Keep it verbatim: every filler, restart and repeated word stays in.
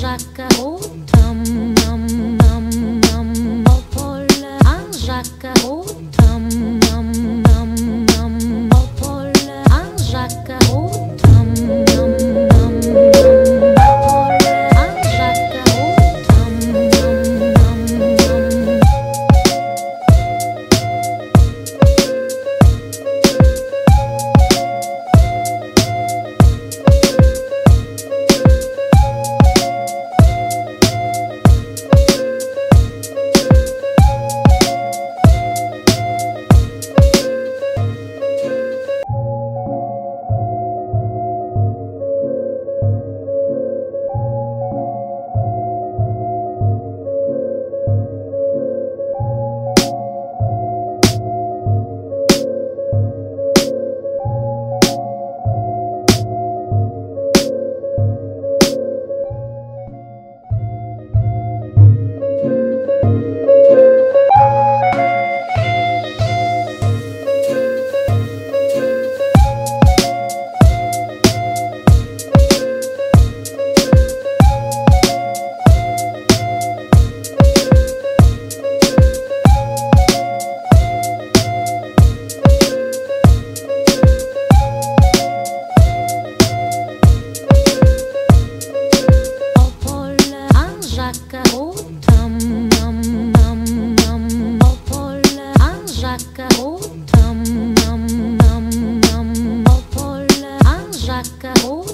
Anżaka utam, nam, nam, nam, Opole. Anżaka utam, nam, nam, nam, Opole. Anżaka utam, nam, nam, nam, Opole. Anżaka utam, nam, nam, nam. Anżaka utam, nam, nam, nam, Opole. Anżaka utam, nam, nam, nam, Opole. Anżaka utam.